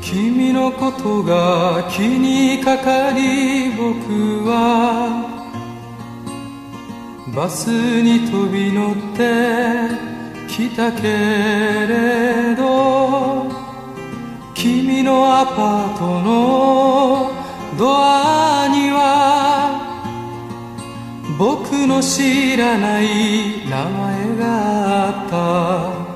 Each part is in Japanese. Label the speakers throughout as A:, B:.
A: 君のことが気にかかり僕はバスに飛び乗ってきたけれど君のアパートのドアには僕の知らない名前があった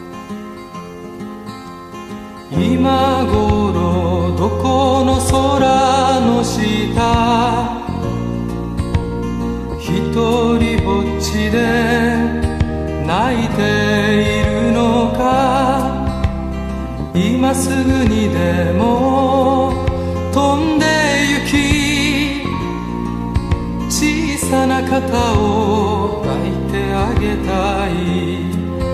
A: 今頃どこの空の下一人ぼっちで泣いているのか今すぐにでも飛んで行き小さな肩を抱いてあげたい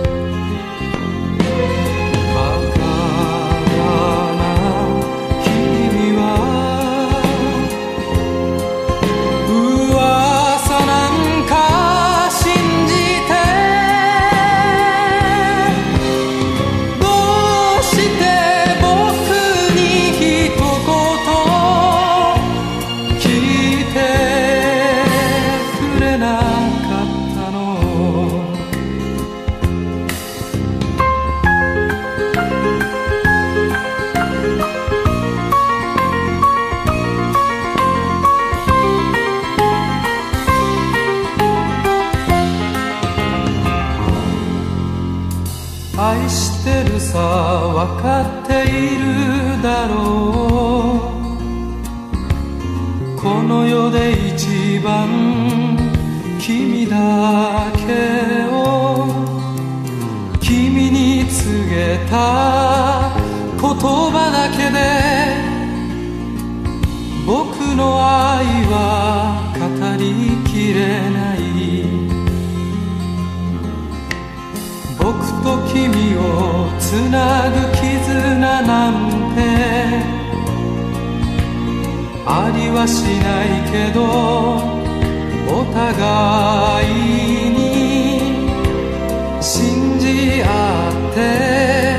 A: 愛してるさ分かっているだろうこの世で一番君だけを君に告げた言葉だけで僕の愛は語りきれない僕と君をつなぐ絆なんてありはしないけどお互いに信じ合って